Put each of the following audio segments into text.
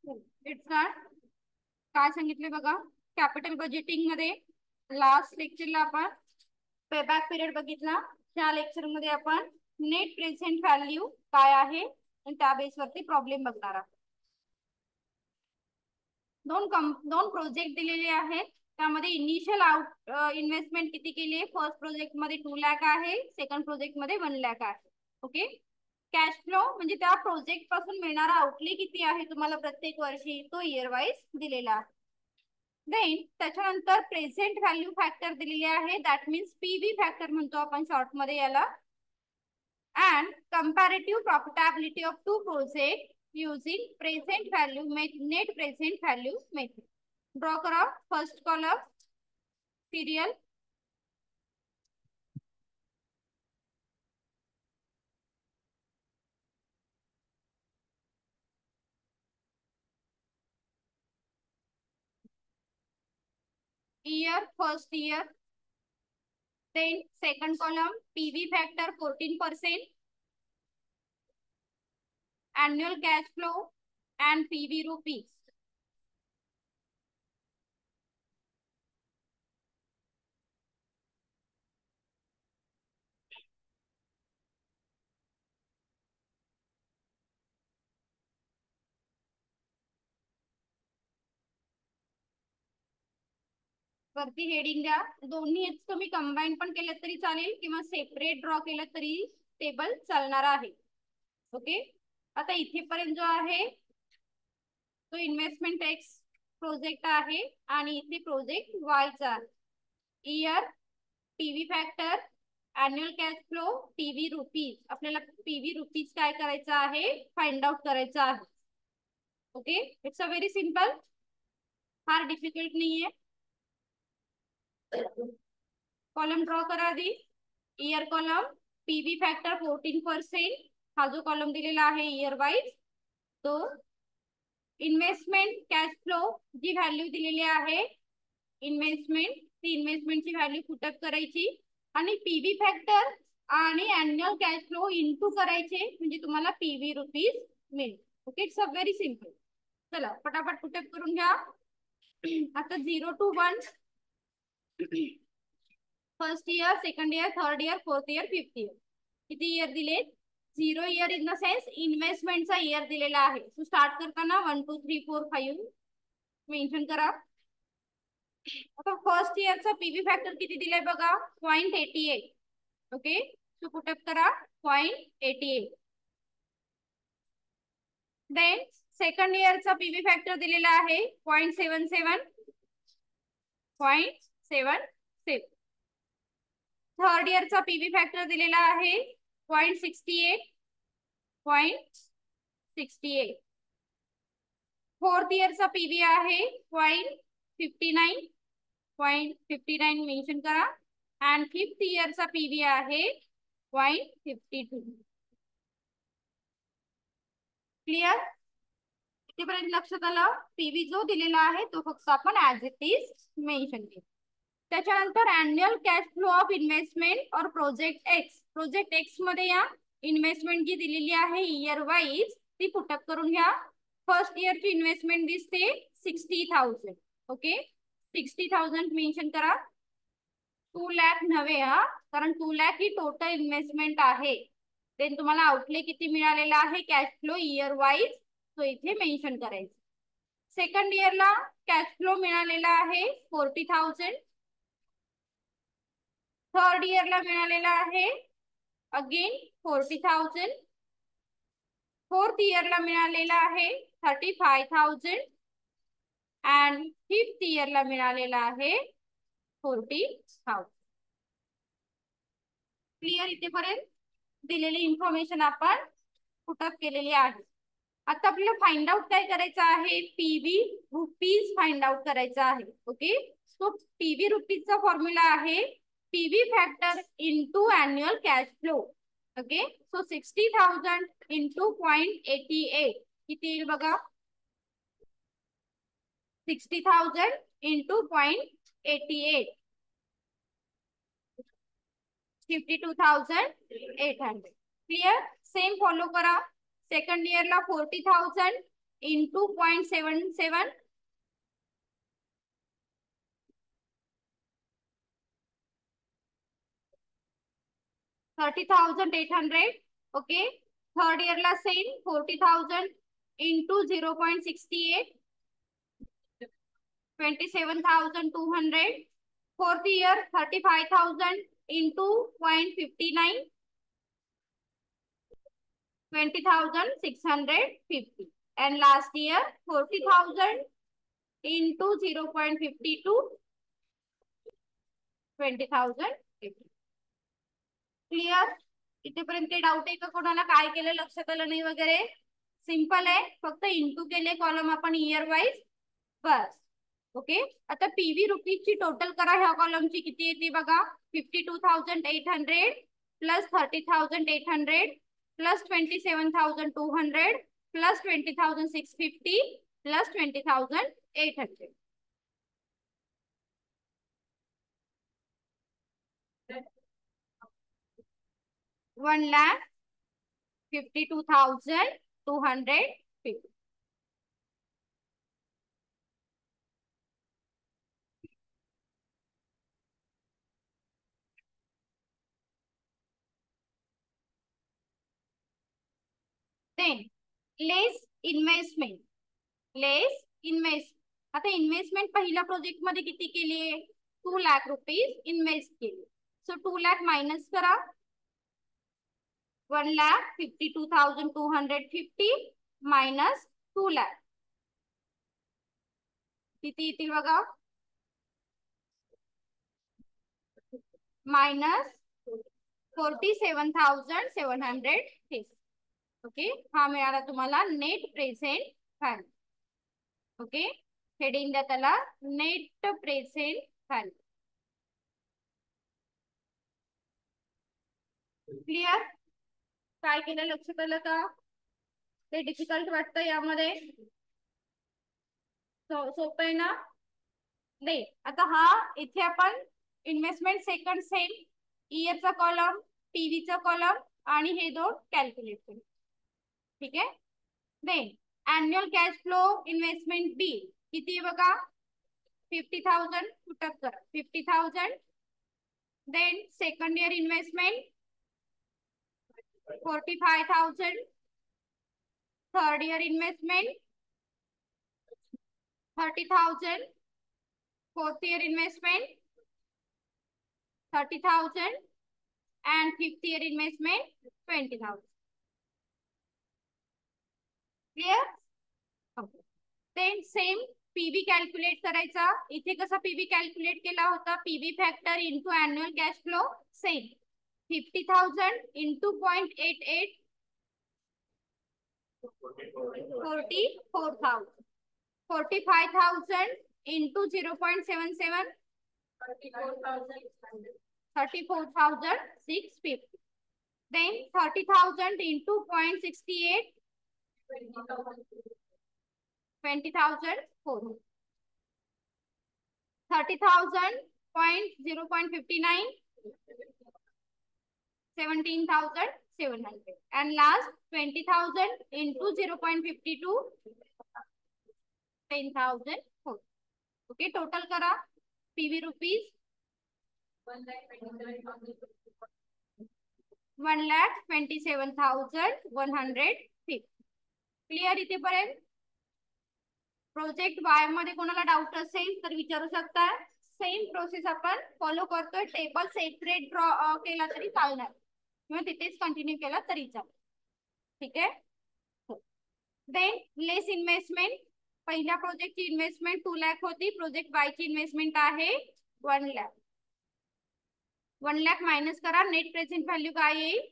It's not. काय सांगितले बघा, कॅपिटल बजेटिंग मध्ये लास्ट लेक्चरला आपण पेबॅक पिरियड बघितला. ह्या लेक्चर मध्ये आपण नेट प्रेझेंट व्हॅल्यू काय आहे आणि त्या बेसवरती प्रॉब्लेम बघणार आहोत. दोन प्रोजेक्ट दिलेले आहेत. त्यामध्ये इनिशियल आउट इन्व्हेस्टमेंट किती केली आहे? फर्स्ट प्रोजेक्ट मध्ये 2 लाख आहे, सेकंड प्रोजेक्ट मध्ये 1 लाख आहे. ओके. कॅश फ्लो म्हणजे त्या प्रोजेक्ट पासून मिळणारा आउटले किती आहे तुम्हाला प्रत्येक वर्षी, तो इयर वाईज दिलेला आहे. देन त्याच्यानंतर प्रेझेंट व्हॅल्यू फॅक्टर दिलेले आहे, दॅट मीन्स पीव्ही फॅक्टर म्हणतो आपण शॉर्ट मध्ये याला. And comparative profitability of two project using present value net present value method. Draw करा first column serial. year, first year. Then second column PV factor 14%, annual cash flow and PV rupees. वरती heading द्या. दोन्ही तुम्ही combine पण केलं तरी चालेल किंवा सेपरेट ड्रॉ केलं तरी टेबल चालणार आहे. ओके. आता इथेपर्यंत जो आहे तो इन्व्हेस्टमेंट एक्स प्रोजेक्ट आहे आणि इथे प्रोजेक्ट वायचा आहे. Year, PV factor, annual cash flow, PV rupees. आपल्याला पीव्ही रुपीज काय करायचं आहे, फाइंड आउट करायचं आहे. Okay. It's a very simple, फार डिफिकल्ट नाहीये. कॉलम ड्रॉ करा आधी. इयर कॉलम, पीव्ही फॅक्टर 14%, हा जो कॉलम दिलेला आहे इयर वाईज तो. इन्व्हेस्टमेंट कॅश फ्लो जी व्हॅल्यू दिलेली आहे इन्व्हेस्टमेंट, ती इन्व्हेस्टमेंटची व्हॅल्यू पुटअप करायची आणि पीव्ही फॅक्टर आणि अॅन्युअल कॅश फ्लो इंटू करायचे म्हणजे तुम्हाला पीव्ही रुपीज मिळेल. Okay. It's a very simple. चला पटापट पुटअप करून घ्या. आता 0 to 1, first year, second year, third year, fourth year, fifth year. किती इयर दिले? 0 इयर इन द सेन्स इन्व्हेस्टमेंटचा इयर दिलेला आहे. सो स्टार्ट करताना 1 2 3 4 5 मेन्शन करा. आता फर्स्ट इयरचा पीव्ही फॅक्टर किती दिलाय बघा, 0.88. ओके. सो पुटअप करा 0.88. देन सेकंड इयरचा पीव्ही फॅक्टर दिलेला आहे 0.77. 0.77. थर्ड इयरचा पीव्ही फॅक्टर दिलेला आहे 0.68. 0.68. फोर्थ इयरचा पीव्ही आहे 0.59. 0.59 मेन्शन करा. अँड फिफ्थ इयरचा पीव्ही आहे 0.52. क्लिअर? इथेपर्यंत लक्षात आलं? पीव्ही जो दिलेला आहे तो फक्त आपण ऍज इट इज मेन्शन केला. त्याच्यानंतर annual cash flow of investment or project X. Project X मध्ये या इन्व्हेस्टमेंट जी दिलेली आहे इयर वाईज ती पुटअप करून घ्या. फर्स्ट इयरची इन्व्हेस्टमेंट दिसते 60,000. ओके. 60,000 मेन्शन करा. 2 लाख नव्हे हा, कारण 2 लाख ही टोटल इन्व्हेस्टमेंट आहे. देन तुम्हाला आउटले किती मिळालेला आहे कॅश फ्लो इयर वाईज तो इथे मेन्शन करायचं. सेकंड इयरला कॅश फ्लो मिळालेला आहे 40,000. थर्ड इयरला मिळालेला आहे अगेन 40,000. फोर्थ इयरला मिळालेला आहे 35,000 अँड फिफ्थ इयरला मिळालेला आहे 40,000. क्लिअर? इथेपर्यंत दिलेली इन्फॉर्मेशन आपण पुटअप केलेली आहे. आता आपल्याला फाइंड आउट काय करायचं आहे, पीव्ही रुपीज फाइंड आउट करायचा आहे. ओके. सो पीव्ही रुपीजचा फॉर्म्युला आहे PV factor into annual cash flow. Okay. So 60,000 into 0.88 किती येईल बघा, 60,000 इंटू 0.88 52,800. क्लिअर? सेम फॉलो करा. सेकंड इयरला 40,000 इंटू 0.77 30,800. ओके, थर्ड इयरला same 40,000 into 0.68 27,200. Fourth year 35,000 into 0.59 20,650. And last year 40,000 into 0.52 20,000. Clear? इथेपर्यंत काही डाऊट आहे का कोणाला? काय केलं लक्षात आलं नाही वगैरे? सिंपल आहे, फक्त इंटू केले कॉलम आपण इयर वाईज, बस. ओके, आता पीव्ही रुपीजची टोटल करा ह्या कॉलमची किती येते बघा. 52,800 plus 30,800 plus 27,200 plus 20,650 plus 20,800. 1,52,250. Then less investment, less invest. आता इन्व्हेस्टमेंट पहिल्या प्रोजेक्ट मध्ये किती केली आहे? 2,00,000 रुपीज इन्व्हेस्ट केली. सो 2,00,000 मायनस करा. 1,52,250 मायनस 2,00,000 किती येतील बघा. मायनस 47,700. ओके, हा मिळाला तुम्हाला net present value. Okay, heading द्या त्याला नेट प्रेझेंट व्हॅल्यू. क्लिअर? काय केलं लक्षात आलं का? ते डिफिकल्ट वाटतं यामध्ये? सोपं आहे ना? नाही, आता हा इथे आपण इन्व्हेस्टमेंट सेकंड सेम, इयरचा कॉलम, टीव्हीचा कॉलम आणि हे दोन कॅल्क्युलेट करू. ठीक आहे. Then annual cash flow investment B किती बघा. 50,000 पुटअप करा. 50,000. Then second year investment 45,000. Third year investment 30,000. Fourth year investment 30,000 and fifth year investment 20,000. Clear? Okay. Then same PV calculate करायचा. इथे कसा पीव्ही कॅल्क्युलेट केला होता? PV factor into annual cash flow same. 50,000 into 0.88 44,000. 45,000 into 0.77 34,650. Then 30,000 into 0.68 20,400. 30,000 0.59 17,700. And last 20,000 into 0.52 10,000. Okay, total करा PV rupees 1,27,150. Clear इथेपर्यंत? Project Y मध्ये कोणाला doubt असेल तर विचारू शकता. सेम प्रोसेस आपण फॉलो करतोय. टेबल सेपरेट ड्रॉ केला तरी चालणार किंवा तिथेच कंटिन्यू केला तरी चालेल. ठीक आहे. Then less investment. पहिल्या प्रोजेक्टची इन्व्हेस्टमेंट 2,00,000 होती. प्रोजेक्ट वाय ची इन्व्हेस्टमेंट आहे 1,00,000. 1,00,000 मायनस करा. नेट प्रेझेंट व्हॅल्यू काय येईल?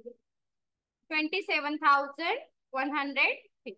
27,150.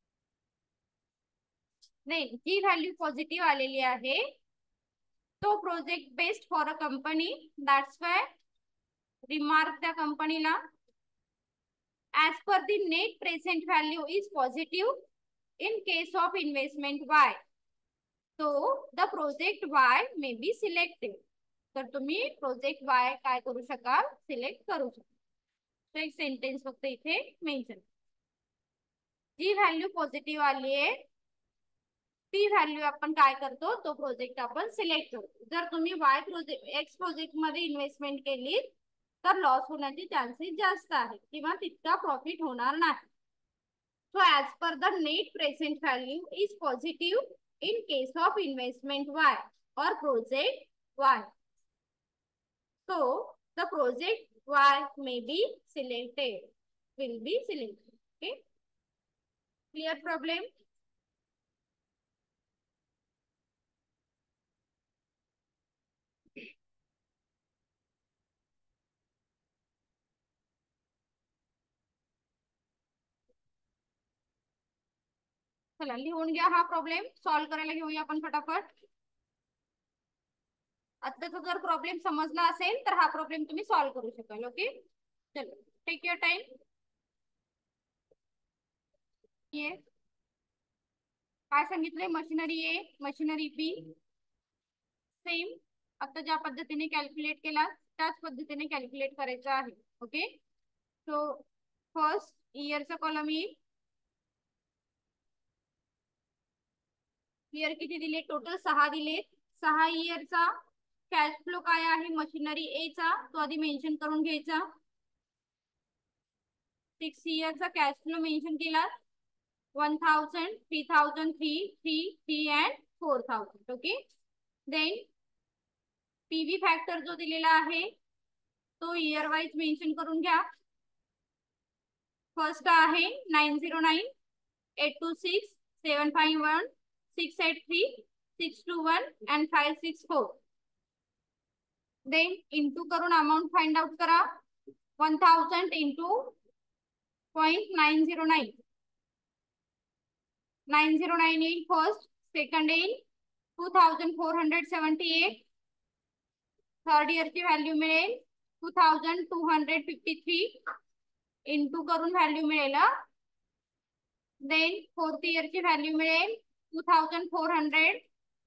नाही, जी व्हॅल्यू पॉझिटिव्ह आलेली आहे तो project based for a company. That's why remark त्या कंपनीला. as per the net present value is positive in case of investment Y, so the project Y may be selected. तर तुम्ही प्रोजेक्ट वाय काय करू शकाल? सिलेक्ट करू शकाल. तो एक सेंटेन्स फक्त इथे मेन्शन. जी व्हॅल्यू पॉझिटिव्ह आली आहे ती व्हॅल्यू आपण काय करतो, तो प्रोजेक्ट आपण सिलेक्ट करतो. जर तुम्ही एक्स प्रोजेक्ट मध्ये इन्व्हेस्टमेंट केली तर लॉस होण्याचे चान्सेस जास्त आहेत किंवा तितका प्रॉफिट होणार नाही. So as per the net present value is positive in case of investment Y or project Y. So the project Y may be selected, will be selected. Okay, clear problem? चला लिहून घ्या, हा problem solve करायला घेऊया आपण फटाफट. आत्ताचा जर प्रॉब्लेम समजला असेल तर हा प्रॉब्लेम तुम्ही सॉल्व्ह करू शकाल. ओके, चलो टेक युअर टाइम. ये काय सांगितलंय, machinery A machinery B same आता ज्या पद्धतीने कॅल्क्युलेट केला त्याच पद्धतीने कॅल्क्युलेट करायचं आहे. ओके, सो फर्स्ट इयरचा कॉलम येईल. इयर किती दिले, टोटल 6 दिले. 6 इयरचा कॅश फ्लो काय आहे मशिनरी ए चा, तो आधी मेन्शन करून घ्यायचा. 6 इयरचा कॅश फ्लो मेन्शन केला, 1000, 3000, 3 and 4000. Okay, then PV factor जो दिलेला आहे तो इयर वाइज मेन्शन करून घ्या. फर्स्ट आहे 909, 826, 751, 683, 621 and 564. देन इंटू करून अमाउंट फाइंड आउट करा. 1000 इंटू 0.909, 909 येईल फर्स्ट. सेकंड येईल 2478. थर्ड इयरची व्हॅल्यू मिळेल 2253 इंटू करून व्हॅल्यू मिळेल. देन फोर्थ इयरची व्हॅल्यू मिळेल 2400,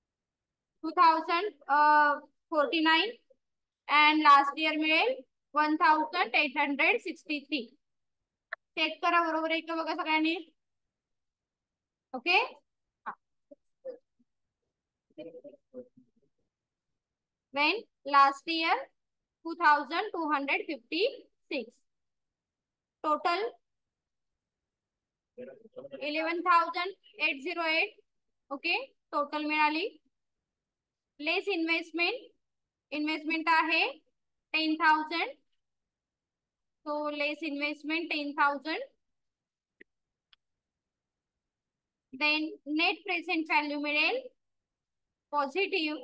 2049 अँड लास्ट इयर मिळेल 1863. चेक करा बरोबर आहे का बघा सगळ्यांनी. Okay, then last year 2256. Total 11,808. Okay, total मिळाली. लेस इन्व्हेस्टमेंट आहे 10,000. so less investment 10,000. then net present value मिळेल पॉझिटिव्ह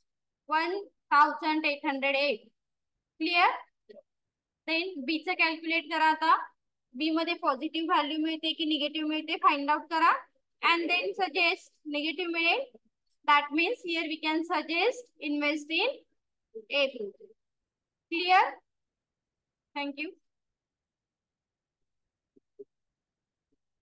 1,808. क्लिअर. देन बी चं कॅल्क्युलेट करा. आता बी मध्ये पॉझिटिव्ह व्हॅल्यू मिळते की निगेटिव्ह मिळते फाइंड आउट करा अँड देन सजेस्ट. निगेटिव्ह मिळेल, that means here we can suggest invest in A group. Clear? Thank you.